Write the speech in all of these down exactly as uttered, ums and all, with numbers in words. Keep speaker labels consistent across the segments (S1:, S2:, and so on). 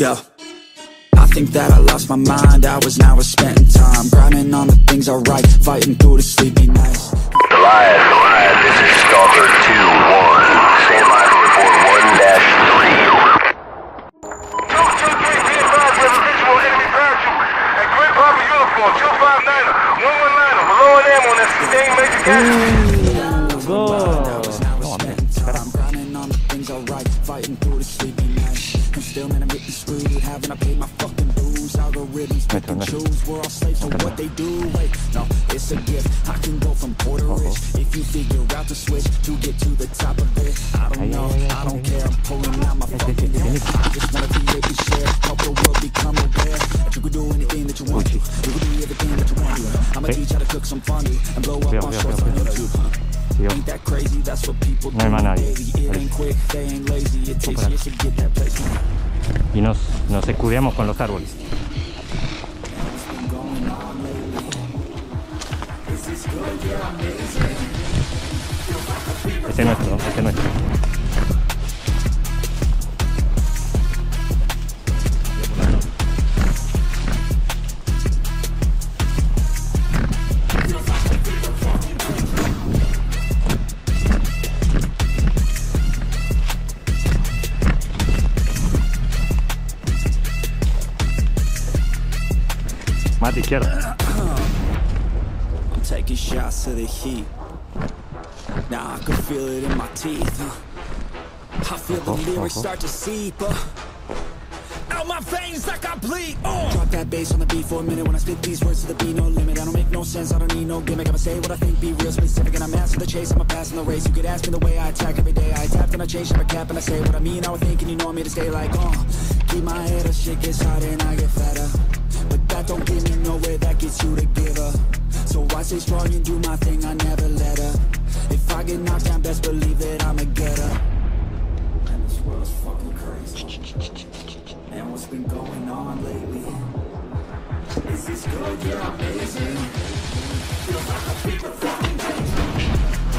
S1: Yeah, I think that I lost my mind. Hours now we're spending time grinding on the things I write, fighting through the sleepy nights.
S2: Goliath, Goliath, this is Stalker two one. Stand by for report one dash three. two two three, be advised, we have a visual enemy parachute at Grid Papa uniform, two five niner, one one niner. We're low on ammo on that sustained major casualties.
S3: Go!
S1: Grinding on the things I write, fighting through the sleepy nights. And still, man, I'm getting screwed. Haven't I paid my fucking dues? Algorithms pick and choose. We're all slaves for what they do. Wait, no, it's a gift. I can go from poor to rich if you figure out the switch to get to the top of it. I don't know, I don't care. I'm pulling out my fucking hair. I just wanna be able to share, help the world become aware that you can do anything that you want to. You can do everything that you want to. I'ma teach how to cook some fondue and blow up on shorts on YouTube. Ain't that crazy? That's what people do daily. It ain't quick, they ain't lazy. It takes years to get that place.
S3: Y nos, nos escudeamos con los árboles. Este es nuestro, este es nuestro. Más de izquierda.
S1: I'm taking shots to the heat. Now I can feel it in my teeth. I feel the lyrics start to seep out my veins like I bleed. Oh. Drop that bass on the beat for a minute when I spit these words to the beat, no limit. I don't make no sense, I don't need no gimmick. I'ma say what I think, be real specific, and I'm after the chase. I'm a pass in the race. You could ask me the way I attack every day. I adapt and I change my cap and I say what I mean. I would think, and you know me to stay like, oh. Keep my head up, shit gets harder and I get fatter. But that don't get me nowhere, that gets you to give up. So I stay strong and do my thing, I never let up. If I get knocked down, best believe that I'ma get up. And this world's fucking crazy. And what's been going on lately? Is this good? Yeah, amazing. Feels like a people fucking changing.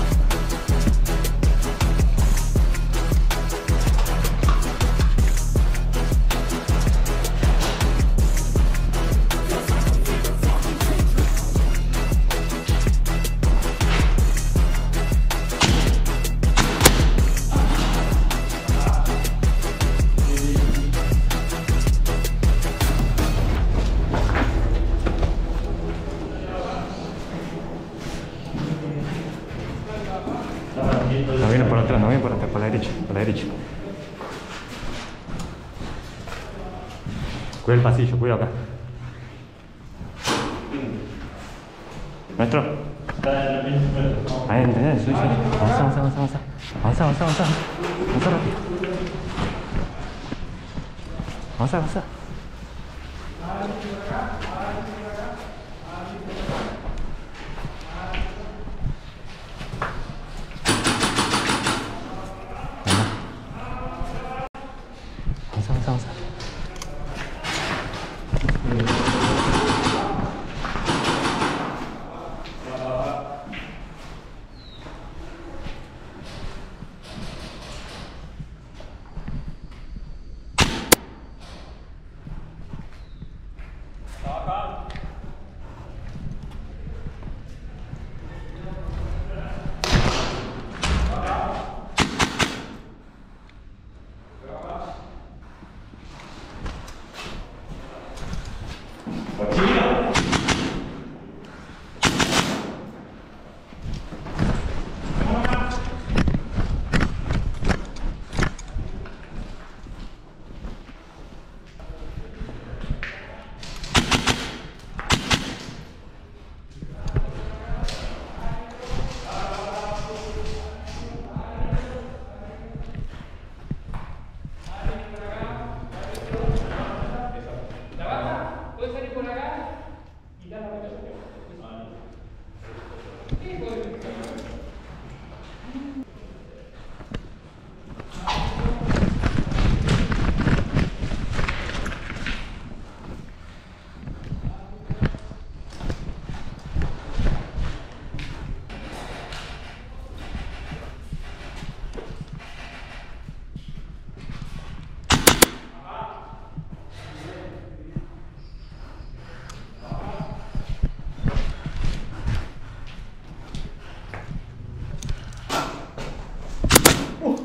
S3: No viene por atrás, no viene por atrás, por la derecha, por la derecha. Cuida el pasillo, cuida acá. Maestro. Ahí, ahí, sí, sí. Avanza, avanza, avanza, avanza. Avanza, avanza, avanza. Avanza rápido. Avanza, avanza.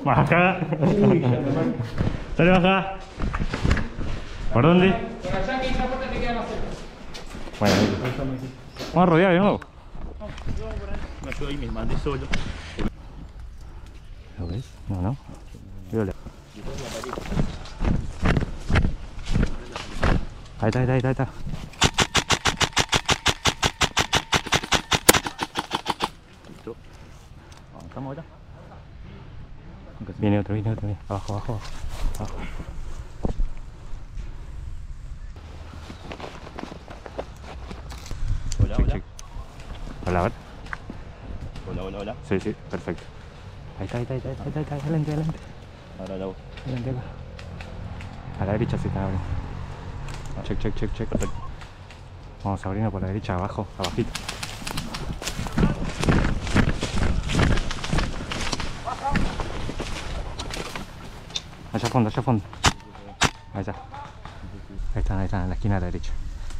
S3: Baja. Dale, baja. ¿Por dónde?
S4: Por allá que esa puerta te queda más cerca.
S3: Bueno, ahí. Vamos a rodear de nuevo.
S5: No, yo ahí me mandé solo.
S3: ¿Lo ves? No, no. Viola. Ahí está, ahí está, ahí está, ahí está.
S5: Listo. Avanzamos ahora.
S3: Viene otro, viene otro, viene. Abajo, abajo, abajo.
S5: Hola,
S3: Check,
S5: hola.
S3: check. Hola, a ver.
S5: Hola, hola, hola.
S3: Sí, sí, perfecto. Ahí está, ahí está, ahí está, ahí está, ahí está, adelante, adelante.
S5: Ahora la voz.
S3: Adelante acá. A la derecha sí está abriendo. Check, check, check, check. Perfecto. Vamos abriendo por la derecha, abajo, abajito. Allá a fondo, allá a fondo. Allá. Ahí están, ahí están, en la esquina de la derecha.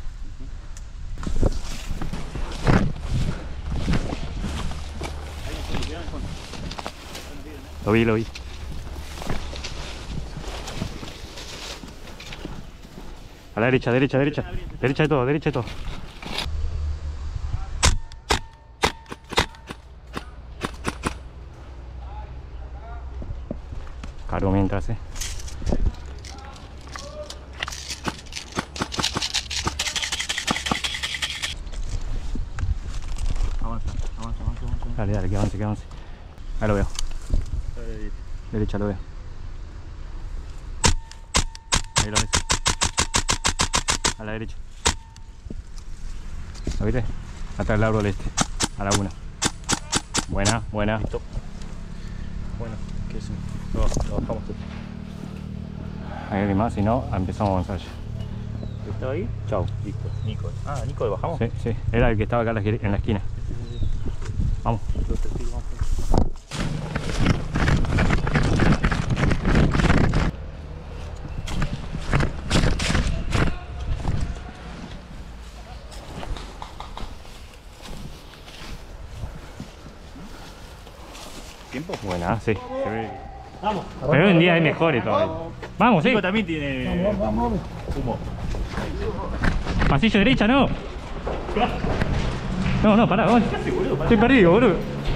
S3: Lo vi, lo vi. A la derecha, derecha, derecha. Derecha de todo, derecha de todo. Cargo mientras, eh.
S5: Avanza, avanza, avanza, avanza.
S3: Dale, dale, que avance, que avance. Ahí lo veo.
S5: Ahí.
S3: Derecha lo veo. Ahí lo ves. A la derecha. ¿Lo viste? Atrás del árbol este. A la una. Buena, buena.
S5: Listo. Bueno, ¿qué es? Lo, lo bajamos todo.
S3: Hay alguien más, si no, empezamos a avanzar ya.
S5: ¿Estaba ahí?
S3: Chau.
S5: Listo. Nico. Ah, Nico, ¿lo bajamos?
S3: Sí, sí. Era el que estaba acá en la esqui- en la esquina. Vamos.
S5: Los testigos, vamos. ¿Tiempo?
S3: Buena, sí. Se ve.
S5: Vamos.
S3: Pero hoy en día hay mejores todavía. Vamos, sí.
S5: Nico también tiene humo.
S3: Pasillo derecha, no. No, no, pará, vamos. Estoy perdido, boludo.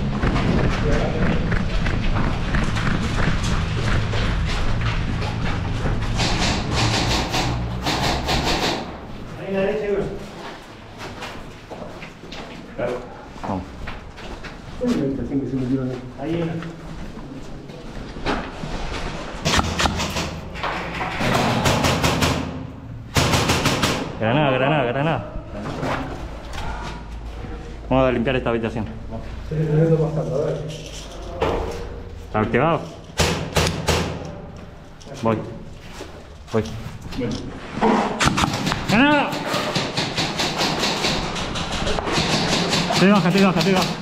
S5: Ahí en la derecha, güey. Claro.
S3: Vamos.
S5: Ahí en
S3: Granada, granada, granada. Vamos a limpiar esta habitación. ¿Está activado? Voy. Voy. ¡Granada! Te baja, te baja, te baja.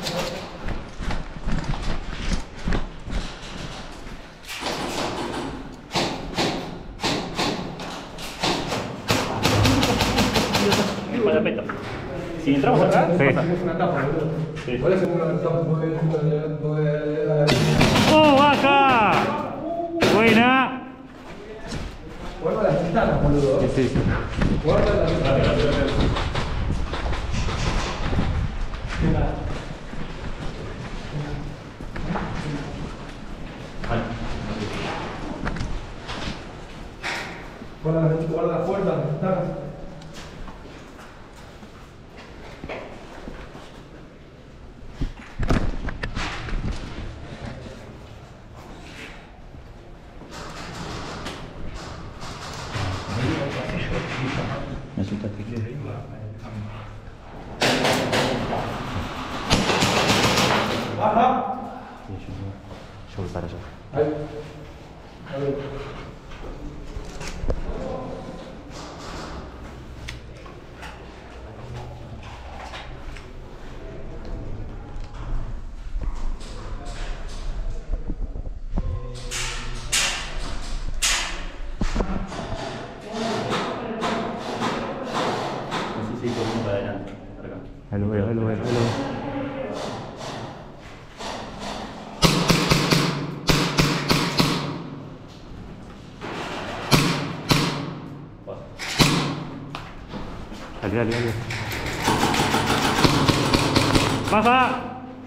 S5: para peta. Si entramos acá,
S3: Sí.
S6: Es una tapa, boludo.
S5: Sí.
S6: ¿Cuál es una tapa?
S3: ¡Oh, baja! Buena.
S6: Guarda las ventanas, boludo.
S3: Sí, sí, sí.
S6: Guarda las ventanas. Guarda las guarda las puertas, las ventanas.
S5: Me asustaste.
S6: Baja.
S3: Sí, yo, yo voy para allá.
S6: Ahí. A ver.
S5: Sí, sí, por uno para adelante. Para acá.
S3: Ahí lo veo, ahí lo veo, ahí lo veo. Dale, dale, dale. ¡Baja!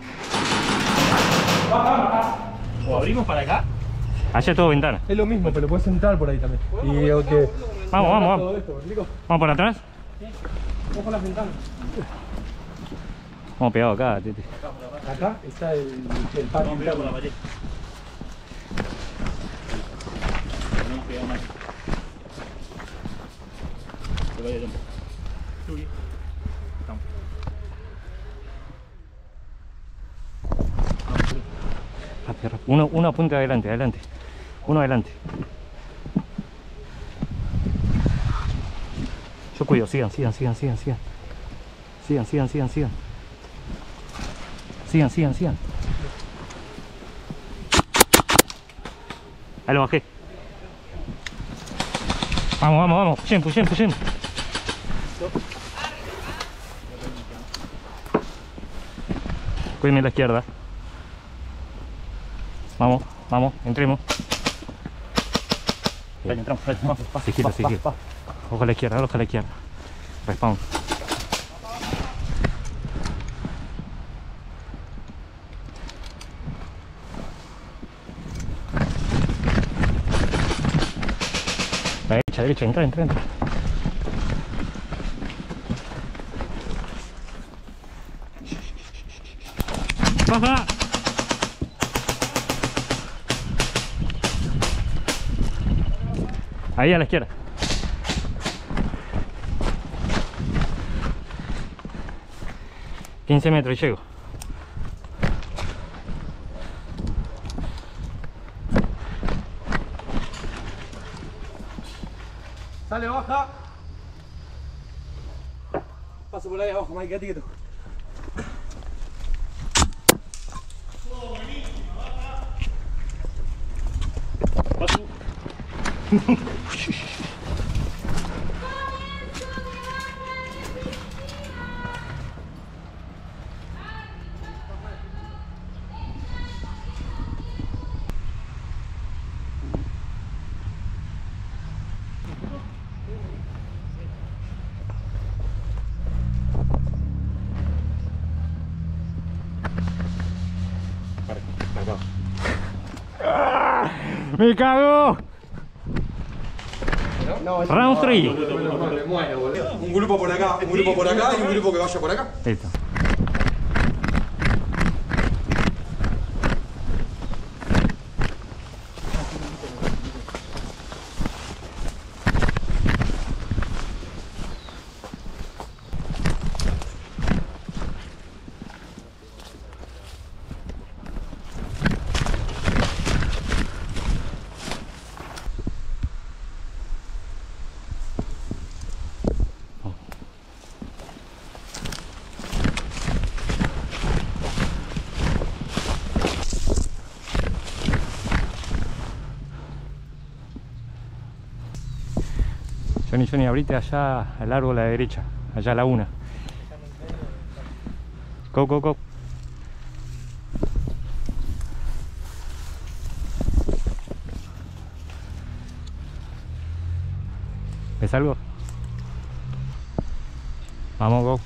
S5: ¿O abrimos para acá?
S3: Allá todo ventana.
S6: Es lo mismo, pero puedes entrar por ahí también. Y que...
S3: Vamos, vamos, vamos.
S6: Todo esto, ¿me explico?
S3: ¿Vamos por atrás?
S6: Ojo las ventanas.
S3: Vamos pegado acá, tete.
S6: Acá está el, el patio interno.
S5: No pegamos más. Se vaya tiempo. Estamos.
S3: Rápido, rápido. Uno, uno apunta adelante, adelante. Uno adelante. Yo cuido, sigan, sigan, sigan, sigan, sigan. Sigan, sigan, sigan, sigan. Sigan, sigan, sigan. Ahí lo bajé. Vamos, vamos, vamos. Pushen, pushen, pushen. Cuídenme la izquierda. Vamos, vamos, entremos.
S5: Dale, entramos, dale, vamos, va,
S3: Seguida,
S5: va,
S3: seguida.
S5: va, va.
S3: Ojo a la izquierda, ojo a la izquierda. Respawn. La derecha, derecha, entra, entra, entra. ¡Baja! Ahí a la izquierda. quince metros y llego.
S6: Sale, baja. Paso por ahí abajo, Mike, quédate quieto.
S3: ¡Me cago! Round tres.
S6: Un grupo por acá, un grupo por acá y un grupo que vaya por acá.
S3: Listo. Johnny, Johnny, abrite allá al árbol a la derecha, allá a la una. Go, go, go. ¿Ves algo? Vamos, go.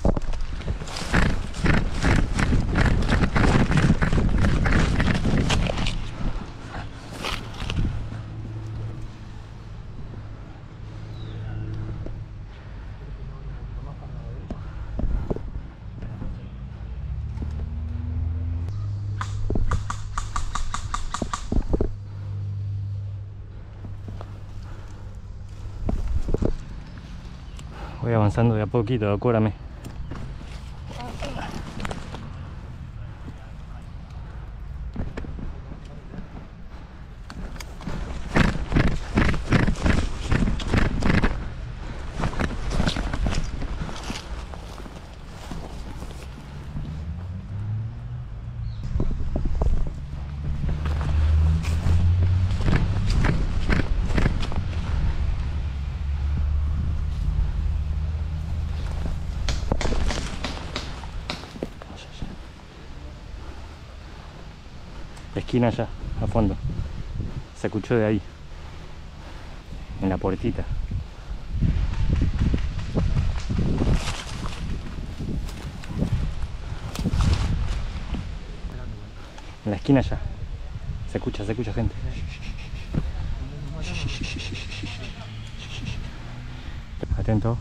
S3: Voy avanzando de a poquito, acuérdame. Esquina allá, a fondo. Se escuchó de ahí, en la puertita. En la esquina ya. Se escucha, se escucha gente. Atento.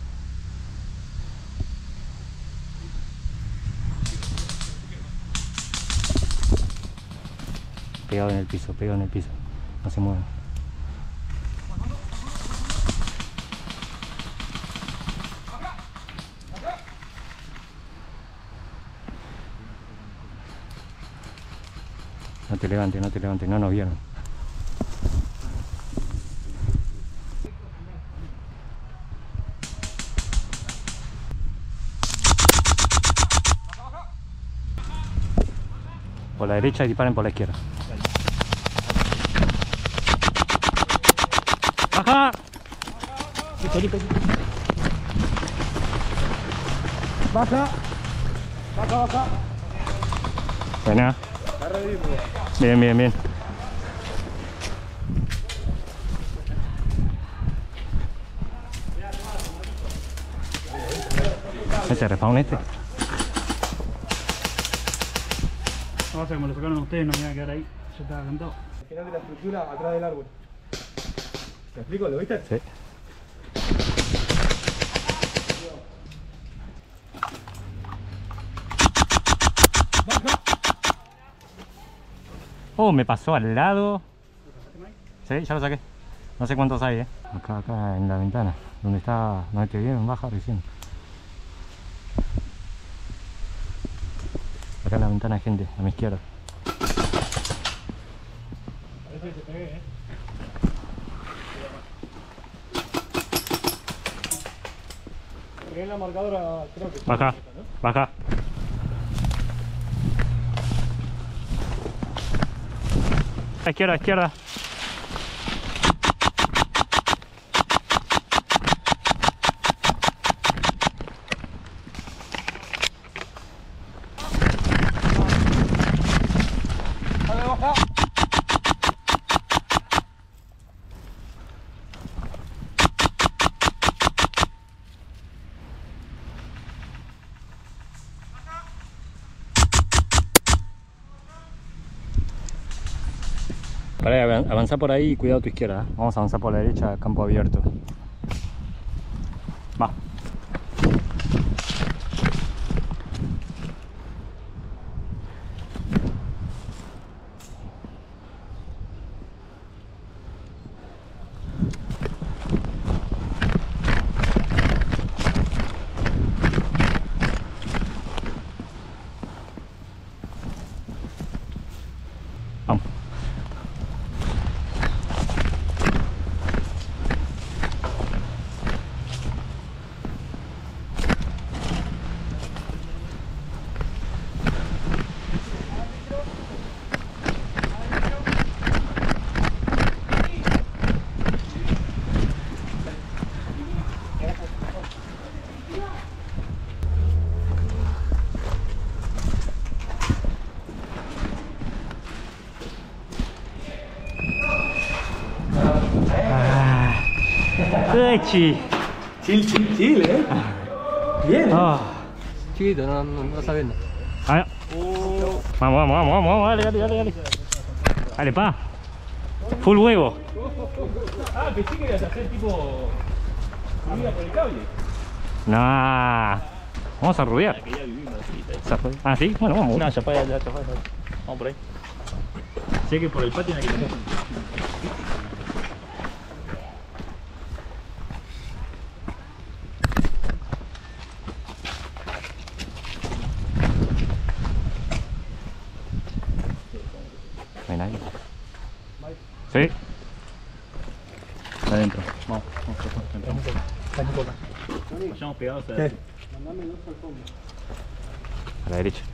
S3: Pegado en el piso, pegado en el piso. No se mueven. No te levantes, no te levantes, no nos vieron. Por la derecha y disparen por la izquierda. ¡Baja! ¡Baja! ¡Baja, baja! Buena. Bien, bien, bien. ¿Ese respawn este?
S4: No pasa, como lo sacaron ustedes, no me iba a quedar ahí. Yo estaba cantado.
S6: Al final de la estructura, atrás del árbol. ¿Te explico? ¿Lo viste?
S3: Sí. Oh, me pasó al lado. Sí, ya lo saqué. No sé cuántos hay, eh. Acá, acá en la ventana. Donde está, donde te vieron, baja recién. Acá en la ventana hay gente, a mi izquierda.
S4: Parece que te pegué, eh. Pegué en la marcadora, creo que.
S3: Baja, baja. A izquierda, a izquierda. Pará, avanza por ahí y cuidado a tu izquierda. ¿Eh? Vamos a avanzar por la derecha, campo abierto. Va. Vamos. Chi.
S6: Chill, chill, chill, eh. Bien.
S3: Oh.
S5: Chiquito, no, no, no está viendo.
S3: Ah, vamos, vamos, vamos, vamos, dale, dale, dale, dale. Dale, pa. Full huevo.
S4: Ah, pensé que ibas a hacer tipo. Subida por el cable.
S3: Nah. Vamos a rubiar.
S4: Que ya vivimos así.
S3: Ah, sí, bueno, vamos.
S4: No, ya para allá, ya para allá. Vamos por ahí. Sé que por el patio hay que pasar.
S3: No hay nadie. Sí.
S4: Adentro. Vamos, vamos, vamos. Vayamos pegados a
S6: ¿Qué?
S3: A la derecha.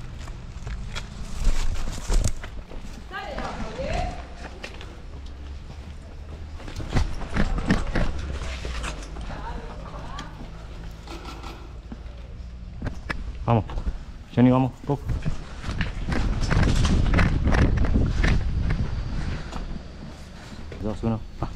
S3: Vamos. Johnny, vamos. Go. Dos, uno. Va.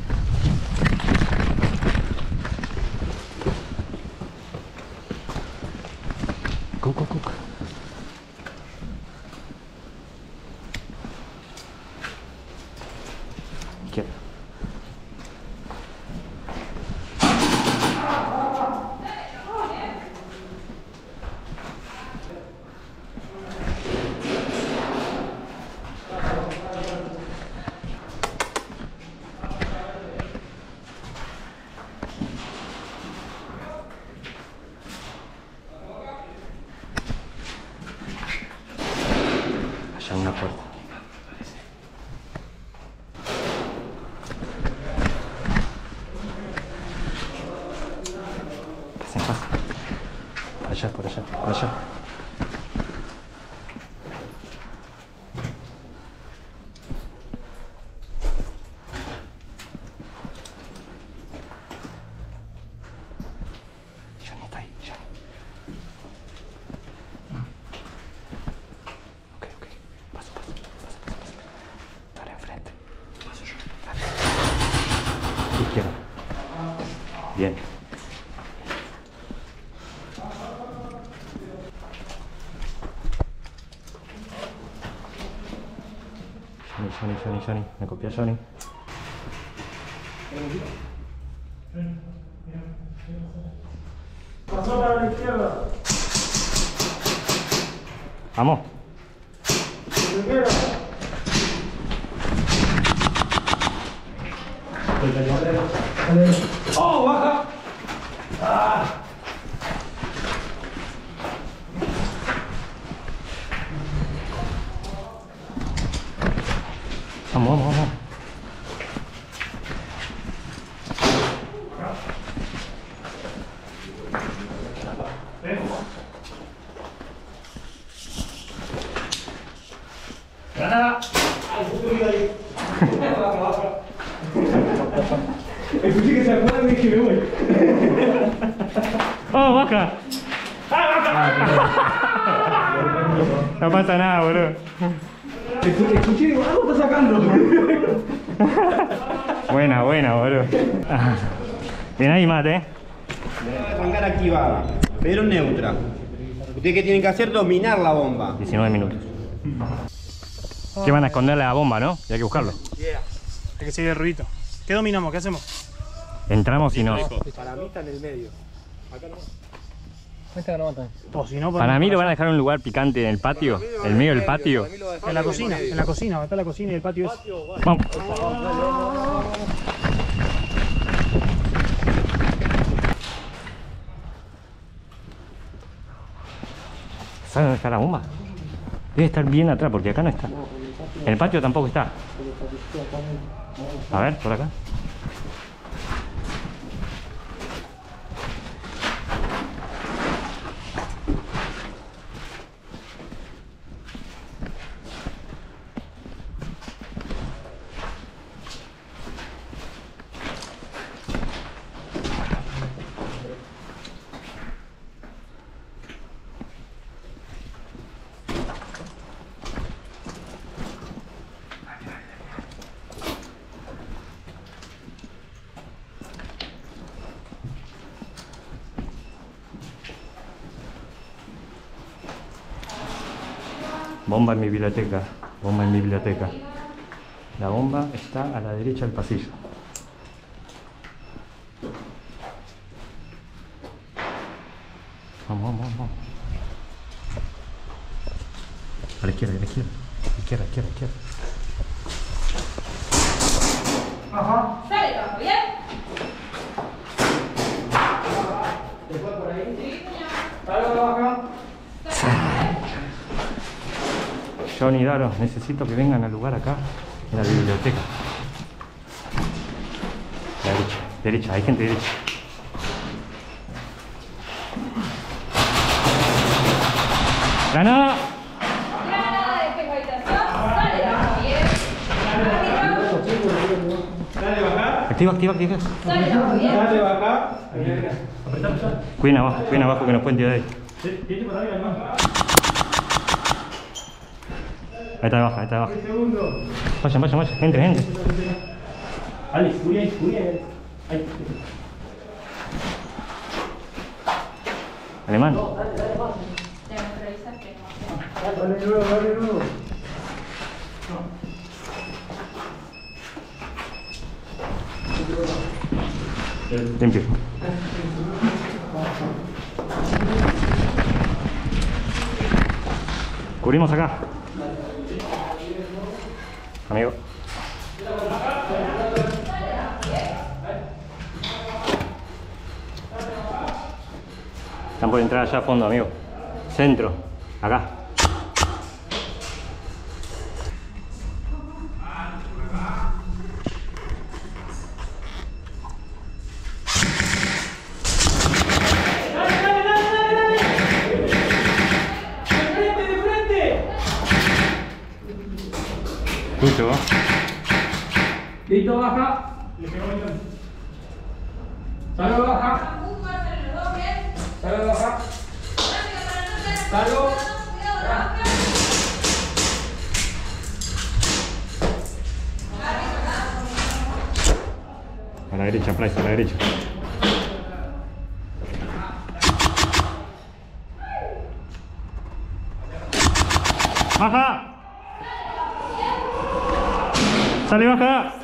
S3: Go, go, go. una puerta. Pasen, pasen. Por allá, por allá, por allá. Johnny está ahí, Johnny. Ok, ok. Paso, paso, paso, paso, paso. Dale enfrente. Paso yo. Dale. Izquierda. Bien. Johnny, Johnny, Johnny, Johnny. Me copia Johnny.
S4: Pasó para la izquierda.
S3: Vamos.
S4: Primero. ¡Oh, baja! ¡Ah!
S3: Vamos, vamos, vamos.
S4: ¡Granada! Escuché que se acuerdan y dije me voy.
S3: ¡Oh, baja! No pasa nada, boludo.
S4: Escuché, escuché, digo, algo está sacando.
S3: Buena, buena, boludo. Ah. Bien ahí, mate, eh.
S7: Arrancar activada, pero neutra. Ustedes que tienen que hacer dominar la bomba.
S3: diecinueve minutos. ¿Qué van a esconderle a la bomba, no? Y hay que buscarlo.
S4: Hay que seguir el ruidito. ¿Qué dominamos? ¿Qué hacemos?
S3: Entramos y no.
S7: Para mí está en el medio.
S4: O si no,
S3: Para mí lo van a dejar en un lugar picante en el patio, en medio del patio.
S4: en la cocina, en la cocina, está la cocina y el patio es.
S3: Vamos. ¿Sabe dónde está la bomba? Debe estar bien atrás, porque acá no está. En el patio tampoco está. A ver, por acá. Bomba en mi biblioteca, bomba en mi biblioteca. La bomba está a la derecha del pasillo. Vamos, vamos, vamos. A la izquierda, a la izquierda. Izquierda, izquierda, izquierda.
S4: Ajá.
S8: Sale, bajo, ¿bien?
S4: ¿Te fue por ahí? Sí, señor. Salgo de acá.
S3: Johnny, Daro, necesito que vengan al lugar acá, en la biblioteca. La derecha, derecha, hay gente derecha. ¡Granada!
S8: Granada de espejo habitación. Sale, bajo, ¿bien?
S4: Dale, baja.
S3: Activa, activa, activa.
S8: Sale, bajo, ¿bien?
S4: Dale, baja.
S3: Cuiden abajo, cuiden abajo que nos pueden tirar de ahí.
S4: Tiene para arriba, hermano.
S3: Ahí está abajo, ahí está abajo.
S4: Segundo.
S3: Vayan, vayan, vayan, entren, entren.
S4: Ali, subí ahí, subí ahí. Ahí.
S3: Alemán.
S8: Tenemos que revisar que no.
S4: Dale nuevo, dale nuevo.
S3: Limpio. Cubrimos acá. Amigo. Están por entrar allá a fondo, amigo. Centro. Acá. Escucho.
S4: Listo, baja. Salgo, baja. Salgo, baja. Salgo.
S3: A la derecha, Price, a la derecha. ¡Baja! ¡Sale, baja!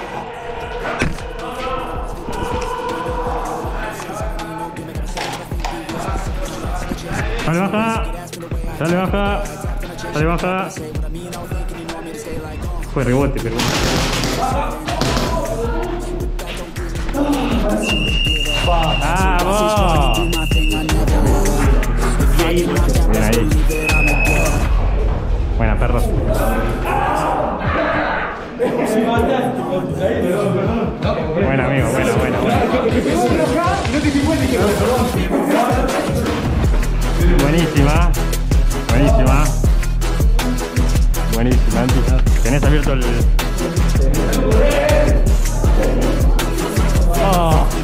S3: ¡Sale, baja! ¡Sale, baja! ¡Sale, baja! Fue rebote, pero bueno. ¡Vamos! Bien ahí. Buena, perros. Buena, amigo, buena, buena, buena. Buenísima. Buenísima. Buenísima, Anti. Tenés abierto el... Oh.